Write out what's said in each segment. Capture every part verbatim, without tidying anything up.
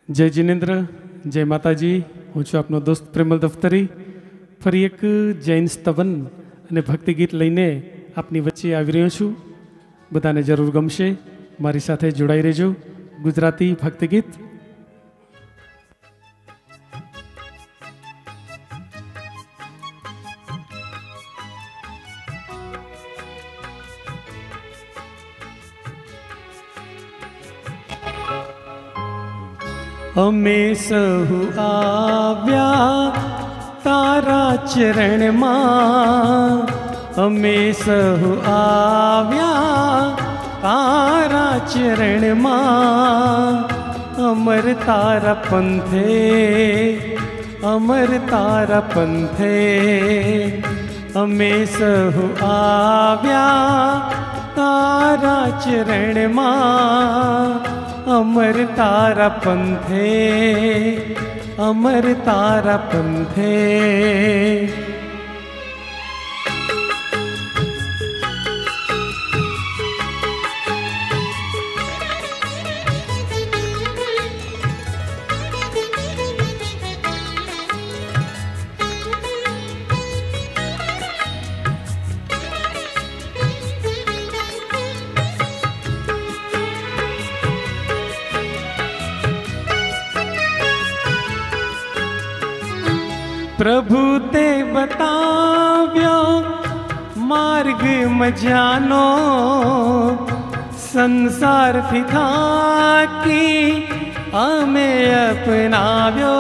जय जिनेन्द्र, जय माताजी। हूँ छुं आपनो दोस्त प्रेमल दफ्तरी। फरी एक जैन स्तवन अने भक्ति गीत लईने आपनी वच्चे आवी रह्यो छुं। बधाने जरूर गमशे, मारी साथे जोड़ाई रहेजो। गुजराती भक्ति गीत। अमे सहु आव्या तारा चरण मां, अमे सहु आव्या तारा चरण मां। अमर तारा पंथे, अमर तारा पंथे, अमे सहु आव्या तारा चरण मां। अमर तारा पंथे, अमर तारा पंथे। प्रभु ते बताव्यो मार्ग मजानो, संसार थी थाकी अमे अपनाव्यो।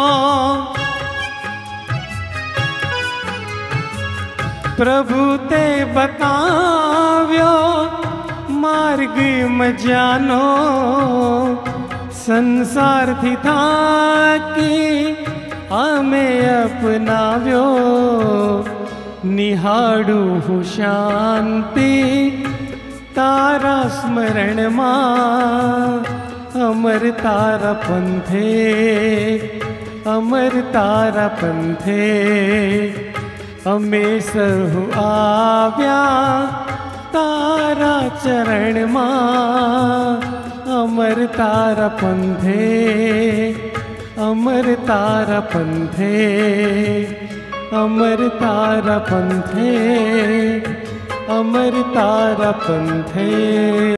प्रभु ते बताव्यो मार्ग मजानो, संसार थी थाकी अमे अपनाव्यो। निहाड़ू हूँ शांति तारा स्मरण मां। अमर तारा पंथे, अमर तारा पंथे। अमे सहु आव्या तारा चरण मां। अमर तारा पंथे, अमर तारा पंथे, अमर तारा पंथे, अमर तारा पंथे।